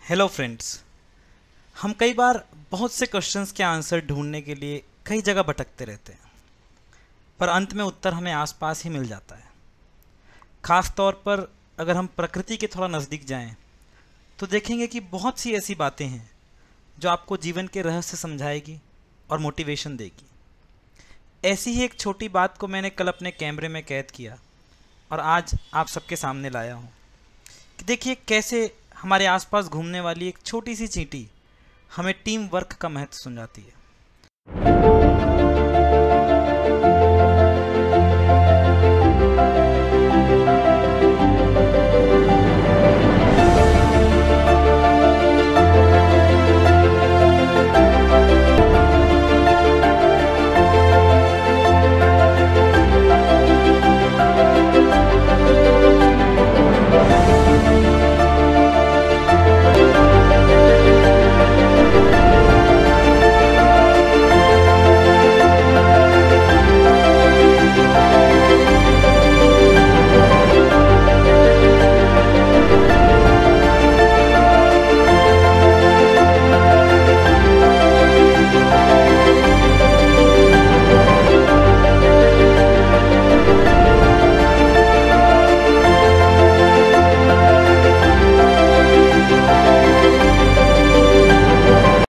Hello friends. हम कई बार बहुत से क्वेश्चंस के आंसर ढूंढने के लिए कई जगह भटकते रहते हैं, पर अंत में उत्तर हमें आसपास ही मिल जाता है। ख़ास तौर पर अगर हम प्रकृति के थोड़ा नज़दीक जाएं, तो देखेंगे कि बहुत सी ऐसी बातें हैं जो आपको जीवन के रहस्य समझाएगी और मोटिवेशन देगी। ऐसी ही एक छोटी बात को मैंने कल अपने कैमरे में कैद किया और आज आप सबके सामने लाया हूँ कि देखिए कैसे हमारे आसपास घूमने वाली एक छोटी सी चींटी हमें टीम वर्क का महत्व समझाती है।